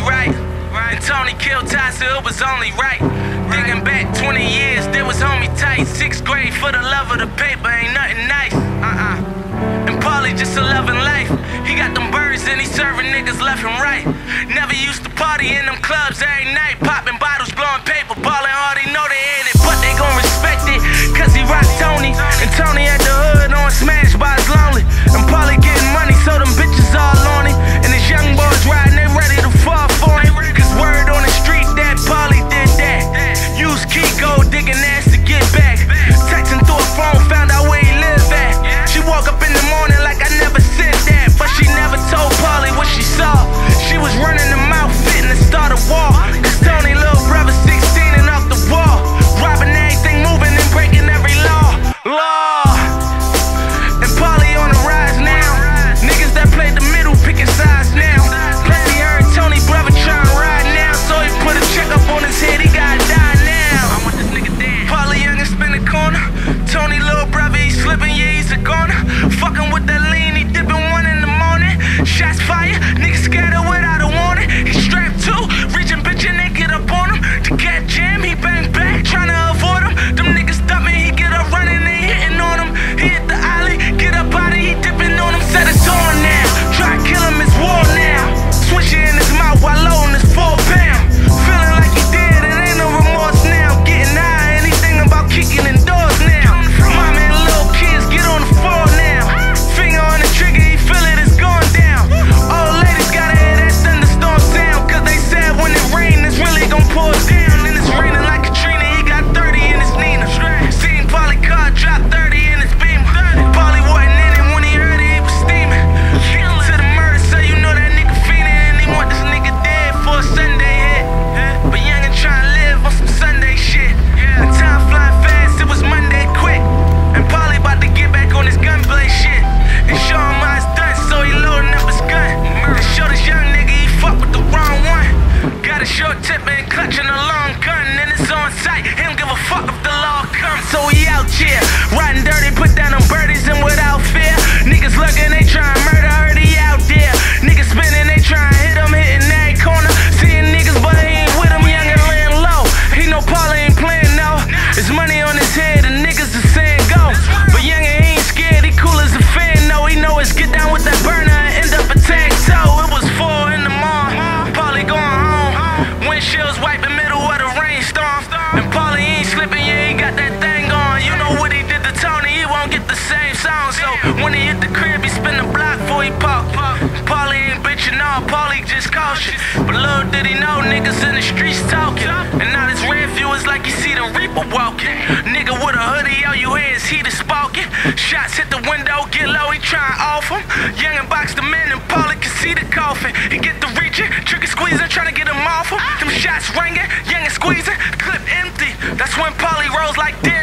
right. And Tony killed Ty, so it was only right. Thinking back 20 years, they was homie tight. 6th grade for the love of the paper, ain't nothing nice. And Paulie just a loving life. He got them birds and he serving niggas left and right. Never used to party in them clubs every night, popping bottles, blowing paper, ballin' already know they ain't it, but they gon' respect it, cause he rock Tony. And Tony at the hood on Smash by his lonely. And Paulie getting money, so them bitches all on him. And his young boys riding, they ready to fall for him. Cause word on the street that Paulie did that. Use Kiko, digging ass to get back. Texting through a phone, found out where he live at. She woke up in the morning like I never said that, but she never told Paulie what she saw. She was running the mouth, fitting to start a war. Cause Tony little brother 16 and off the wall, robbing everything, moving and breaking every law. And Paulie on the rise now. Niggas that played the middle picking sides now. Plus he heard Tony brother trying to ride now, so he put a check up on his head, he gotta die now. I want this nigga dead. Paulie young and spin the corner. Tony little brother, he slipping, yeah he's a goner. Fucking with that lean, he dipping 1 in the morning. Shots fire, niggas scattered without a warning. He strapped 2, reaching bitch and they get up on him. To get jam, he bang back, trying to avoid him. Them niggas dumping, he get up running, they hitting on him. He hit the alley, get up out of, he dipping on him. Said it's on now, try to kill him, it's war now. Switch it in his mouth while loading his 4 pound. Feeling like he dead, it ain't no remorse now. Getting high, anything about kicking indoors now. Mama and little kids get on the floor now. Finger on the trigger, he feel it, it's going down. Old ladies gotta hear that thunderstorm sound, cause they said when it rain, it's really gon' pour down. And it's raining like Katrina, he got 30 in his Nina. Seen Paulie car drop 30 in his Beamer. Paulie wasn't in it when he heard it, he was steaming. To the murder, so you know that nigga feeling, and he want this nigga dead for a Sunday hit. But young and trying to live on some Sunday shit. And time flying fast, it was Monday quick. And Paulie about to get back on his gunplay shit and show him how it's done, so he loading up his gun. And show this young nigga he fuck with the wrong one. Got a short tip and clutching a long gun, and it's on sight, he don't give a fuck if the law comes. So he out here, riding dirty, put down them birdies and without fear. Niggas looking, they trying to murder, heard he out there. Niggas spinning, they trying to hit him, hitting every corner. Seeing niggas, but he ain't with him, young and laying low. He know Paulie ain't playing no. There's money on his head, and niggas is saying go. But young and he ain't scared, he cool as a fan, no. He know it's get down with that burner and end up a tag toe. It was 4 in the morning, Paulie going home. Windshields wiping middle of the rainstorm. And Paulie ain't slipping, yeah, he got that thing on. You know what he did to Tony, he won't get the same sound. So when he hit the crib, he spin the block before he park. Paulie ain't bitching all, Paulie just cautious. But little did he know, niggas in the streets talking. And now this red view is like you see the Reaper walking. Nigga with a hoodie, all you hear is heat is sparking. Shots hit the window, get low, he tryin' off him. Young and box the man, and Paulie can see the coffin. He get the reaching, trigger squeezing, trying to get him off him. Them shots ringing, young and squeezing, clip empty. That's when Paulie rolls like this.